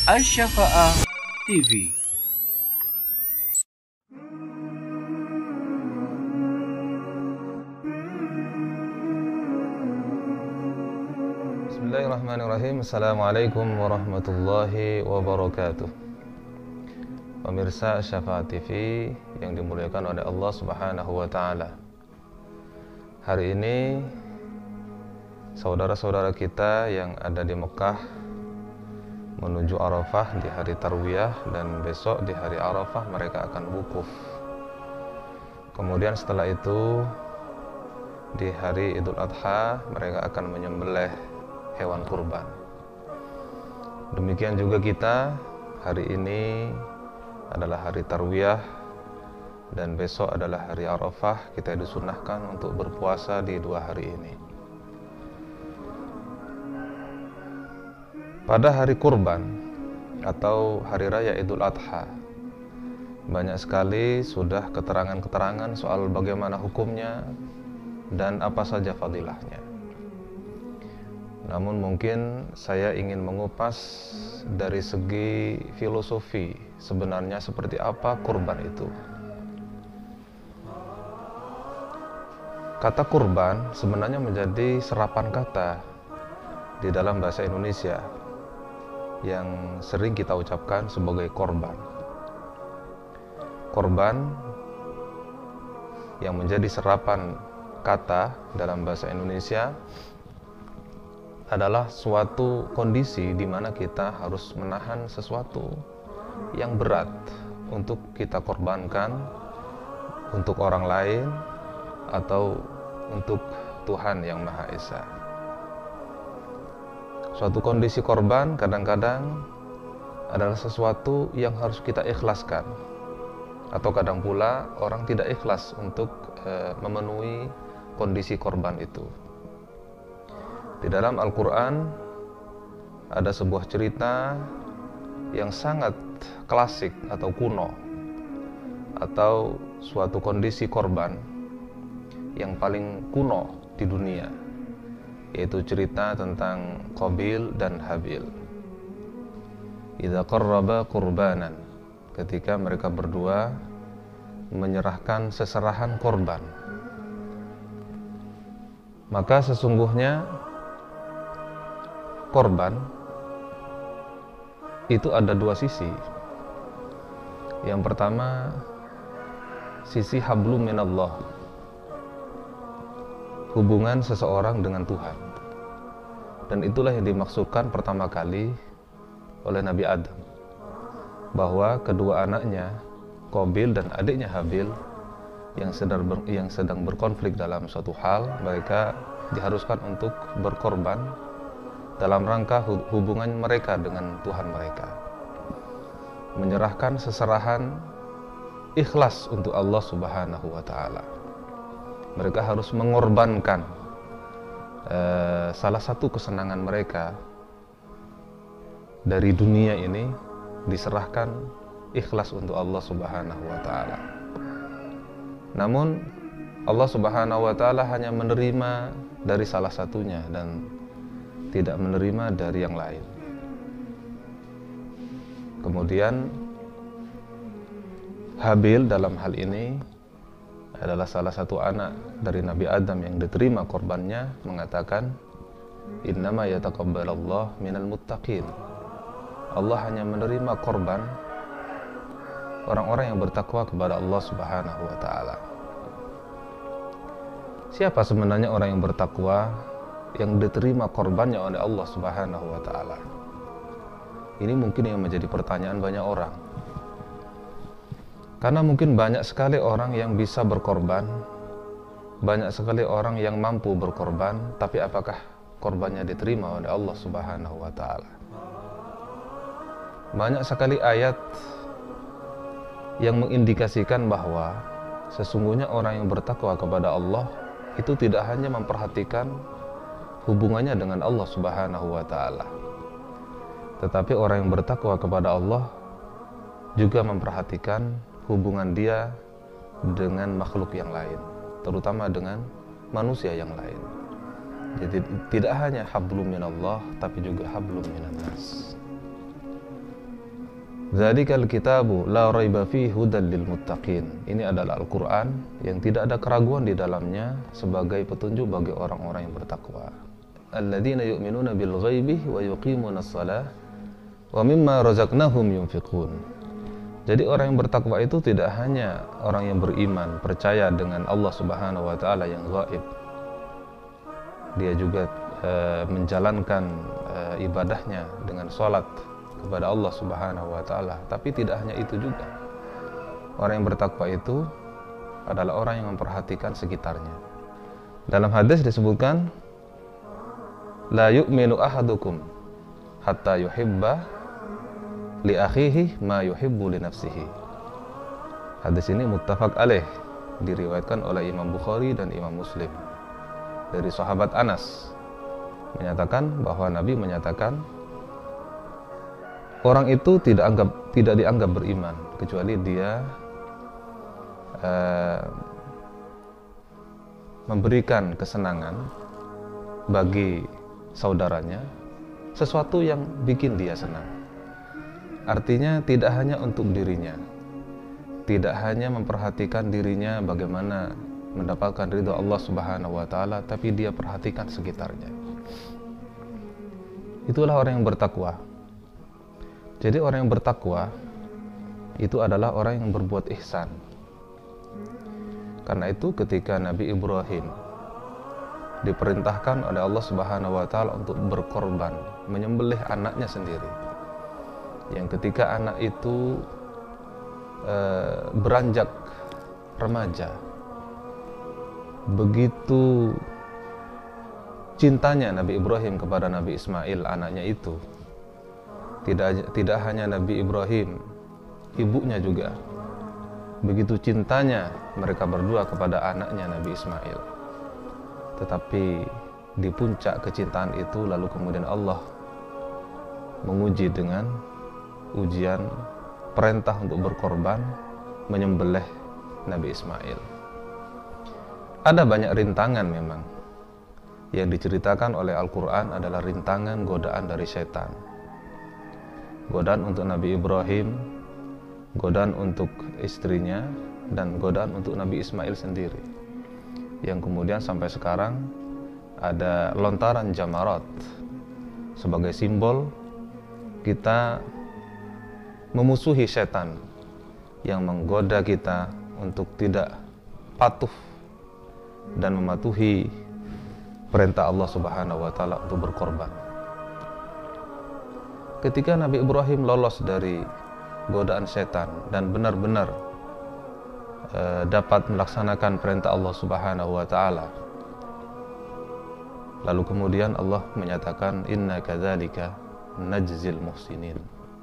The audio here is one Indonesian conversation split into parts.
Asy-Syafa'ah TV. Bismillahirrahmanirrahim. Assalamualaikum warahmatullahi wabarakatuh. Pemirsa Asy-Syafa'ah TV yang dimuliakan oleh Allah Subhanahu wa taala. Hari ini saudara-saudara kita yang ada di Mekah menuju Arafah di hari Tarwiyah, dan besok di hari Arafah mereka akan wukuf. Kemudian setelah itu di hari Idul Adha mereka akan menyembelih hewan kurban. Demikian juga kita, hari ini adalah hari Tarwiyah dan besok adalah hari Arafah. Kita disunnahkan untuk berpuasa di dua hari ini. Pada hari kurban atau hari raya Idul Adha, banyak sekali sudah keterangan-keterangan soal bagaimana hukumnya dan apa saja fadilahnya. Namun mungkin saya ingin mengupas dari segi filosofi, sebenarnya seperti apa kurban itu. Kata kurban sebenarnya menjadi serapan kata di dalam bahasa Indonesia yang sering kita ucapkan sebagai korban. Korban yang menjadi serapan kata dalam bahasa Indonesia adalah suatu kondisi di mana kita harus menahan sesuatu yang berat untuk kita korbankan untuk orang lain atau untuk Tuhan yang Maha Esa. Suatu kondisi korban kadang-kadang adalah sesuatu yang harus kita ikhlaskan, atau kadang pula orang tidak ikhlas untuk memenuhi kondisi korban itu. Di dalam Al-Quran ada sebuah cerita yang sangat klasik atau kuno, atau suatu kondisi korban yang paling kuno di dunia, yaitu cerita tentang Qabil dan Habil. Idza qarraba qurbanan, ketika mereka berdua menyerahkan seserahan korban. Maka sesungguhnya korban itu ada dua sisi. Yang pertama, sisi hablum minallah, hubungan seseorang dengan Tuhan. Dan itulah yang dimaksudkan pertama kali oleh Nabi Adam, bahwa kedua anaknya Qabil dan adiknya Habil yang sedang berkonflik dalam suatu hal, mereka diharuskan untuk berkorban dalam rangka hubungan mereka dengan Tuhan mereka, menyerahkan seserahan ikhlas untuk Allah Subhanahu wa taala. Mereka harus mengorbankan salah satu kesenangan mereka dari dunia ini, diserahkan ikhlas untuk Allah Subhanahu wa taala. Namun Allah Subhanahu wa taala hanya menerima dari salah satunya dan tidak menerima dari yang lain. Kemudian Habil dalam hal ini adalah salah satu anak dari Nabi Adam yang diterima korbannya, mengatakan, innama yataqabbalallahu minal muttaqin. Allah hanya menerima korban orang-orang yang bertakwa kepada Allah Subhanahu wa taala. Siapa sebenarnya orang yang bertakwa yang diterima korbannya oleh Allah Subhanahu wa taala? Ini mungkin yang menjadi pertanyaan banyak orang. Karena mungkin banyak sekali orang yang bisa berkorban, banyak sekali orang yang mampu berkorban, tapi apakah korbannya diterima oleh Allah Subhanahu wa taala? Banyak sekali ayat yang mengindikasikan bahwa sesungguhnya orang yang bertakwa kepada Allah itu tidak hanya memperhatikan hubungannya dengan Allah Subhanahu wa taala, tetapi orang yang bertakwa kepada Allah juga memperhatikan hubungan dia dengan makhluk yang lain, terutama dengan manusia yang lain. Jadi tidak hanya hablum minallah, tapi juga hablum minannas. Dzalikal kitabu la raiba fihi hudal lil muttaqin. Ini adalah Al-Qur'an yang tidak ada keraguan di dalamnya sebagai petunjuk bagi orang-orang yang bertakwa. Alladzina yu'minuna bil ghaibi wa yuqimunas shalah wa mimma razaqnahum yunfiqun. Jadi orang yang bertakwa itu tidak hanya orang yang beriman, percaya dengan Allah Subhanahu wa taala yang gaib. Dia juga menjalankan ibadahnya dengan salat kepada Allah Subhanahu wa taala. Tapi tidak hanya itu juga. Orang yang bertakwa itu adalah orang yang memperhatikan sekitarnya. Dalam hadis disebutkan, la yu'minu ahadukum hatta yuhibba li akhihi ma yuhibbu li nafsihi. Hadis ini muttafaq alaih, diriwayatkan oleh Imam Bukhari dan Imam Muslim. Dari sahabat Anas menyatakan bahwa Nabi menyatakan orang itu tidak dianggap beriman kecuali dia memberikan kesenangan bagi saudaranya sesuatu yang bikin dia senang. Artinya tidak hanya untuk dirinya, tidak hanya memperhatikan dirinya bagaimana mendapatkan ridha Allah Subhanahu wa taala, tapi dia perhatikan sekitarnya. Itulah orang yang bertakwa. Jadi orang yang bertakwa itu adalah orang yang berbuat ihsan. Karena itu ketika Nabi Ibrahim diperintahkan oleh Allah Subhanahu wa taala untuk berkorban, menyembelih anaknya sendiri. Yang ketika anak itu beranjak remaja, begitu cintanya Nabi Ibrahim kepada Nabi Ismail, anaknya itu. Tidak hanya Nabi Ibrahim, ibunya juga. Begitu cintanya mereka berdua kepada anaknya Nabi Ismail. Tetapi di puncak kecintaan itu lalu kemudian Allah menguji dengan ujian perintah untuk berkorban, menyembelih Nabi Ismail. Ada banyak rintangan memang yang diceritakan oleh Al-Quran adalah rintangan godaan dari setan. Godaan untuk Nabi Ibrahim, godaan untuk istrinya, dan godaan untuk Nabi Ismail sendiri. Yang kemudian sampai sekarang ada lontaran jamarat sebagai simbol kita memusuhi setan yang menggoda kita untuk tidak patuh dan mematuhi perintah Allah Subhanahu wa taala untuk berkorban. Ketika Nabi Ibrahim lolos dari godaan setan dan benar-benar dapat melaksanakan perintah Allah Subhanahu wa taala, lalu kemudian Allah menyatakan inna kadzalika najzil muhsinin.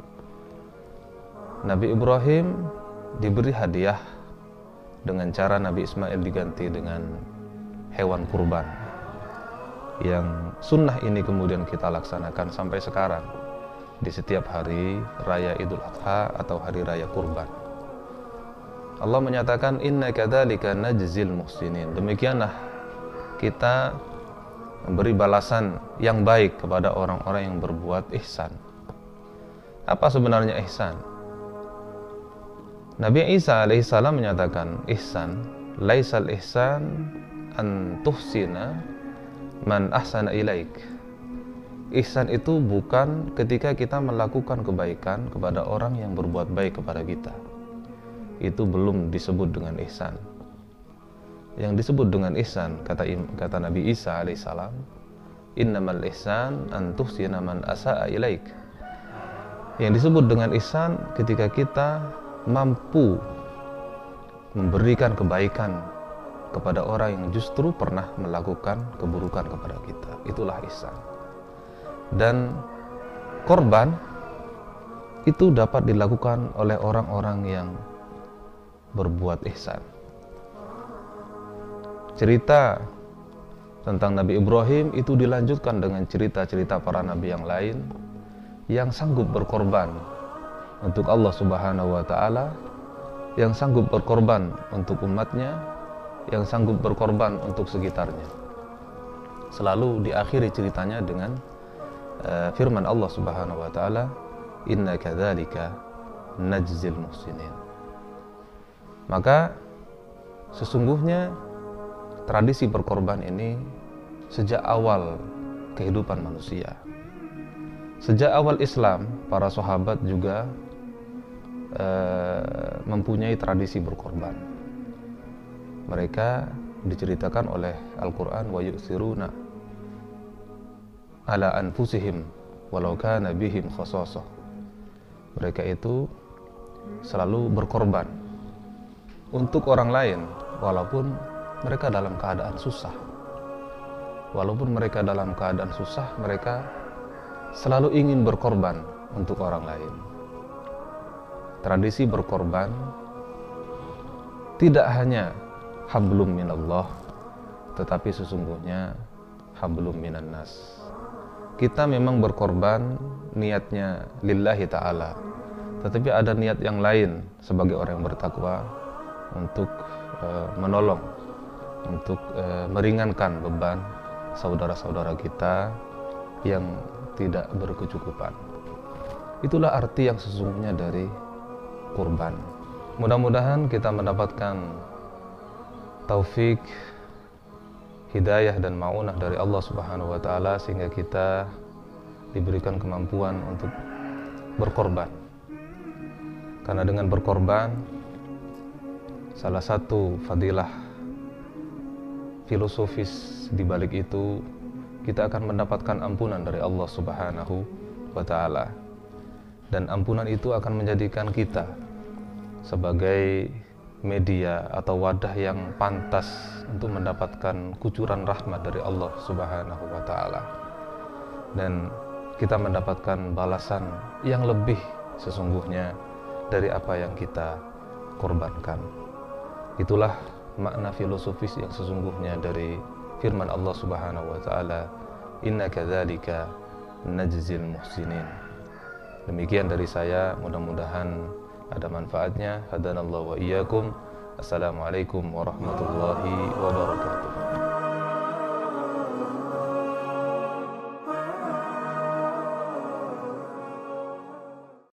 Nabi Ibrahim diberi hadiah dengan cara Nabi Ismail diganti dengan hewan kurban. Yang sunnah ini kemudian kita laksanakan sampai sekarang di setiap hari raya Idul Adha atau hari raya kurban. Allah menyatakan inna kadzalika najzil muhsinin. Demikianlah kita memberi balasan yang baik kepada orang-orang yang berbuat ihsan. Apa sebenarnya ihsan? Nabi Isa alaihissalam menyatakan ihsan, laisal ihsan an tuhsina man ahsana ilaik. Ihsan itu bukan ketika kita melakukan kebaikan kepada orang yang berbuat baik kepada kita. Itu belum disebut dengan ihsan. Yang disebut dengan ihsan, kata Nabi Isa alaihissalam, innamal ihsan an tuhsina man asaa ilaik. Yang disebut dengan ihsan ketika kita mampu memberikan kebaikan kepada orang yang justru pernah melakukan keburukan kepada kita. Itulah ihsan. Dan korban itu dapat dilakukan oleh orang-orang yang berbuat ihsan. Cerita tentang Nabi Ibrahim itu dilanjutkan dengan cerita-cerita para nabi yang lain yang sanggup berkorban untuk Allah Subhanahu wa taala, yang sanggup berkorban untuk umatnya, yang sanggup berkorban untuk sekitarnya. Selalu diakhiri ceritanya dengan firman Allah Subhanahu wa taala, inna kadzalika najzil muhsinin. Maka sesungguhnya tradisi berkorban ini sejak awal kehidupan manusia. Sejak awal Islam, para sahabat juga mempunyai tradisi berkorban. Mereka diceritakan oleh Al-Quran, wa yu'thiruna ala anfusihim walau kana bihim khasasah. Mereka itu selalu berkorban untuk orang lain walaupun mereka dalam keadaan susah. Walaupun mereka dalam keadaan susah, mereka selalu ingin berkorban untuk orang lain. Tradisi berkorban tidak hanya hablum minallah, tetapi sesungguhnya hablum minan nas. Kita memang berkorban niatnya lillahi ta'ala, tetapi ada niat yang lain sebagai orang yang bertakwa untuk menolong, untuk meringankan beban saudara-saudara kita yang tidak berkecukupan. Itulah arti yang sesungguhnya dari kurban. Mudah-mudahan kita mendapatkan taufik, hidayah dan ma'unah dari Allah Subhanahu wa taala sehingga kita diberikan kemampuan untuk berkorban. Karena dengan berkorban, salah satu fadilah filosofis di balik itu, kita akan mendapatkan ampunan dari Allah Subhanahu wa taala. Dan ampunan itu akan menjadikan kita sebagai media atau wadah yang pantas untuk mendapatkan kucuran rahmat dari Allah Subhanahu wa taala. Dan kita mendapatkan balasan yang lebih sesungguhnya dari apa yang kita korbankan. Itulah makna filosofis yang sesungguhnya dari firman Allah Subhanahu wa taala, "Inna kadzalika najzil muhsinin." Demikian dari saya, mudah-mudahan ada manfaatnya. Hadanallahu wa iyyakum. Assalamualaikum warahmatullahi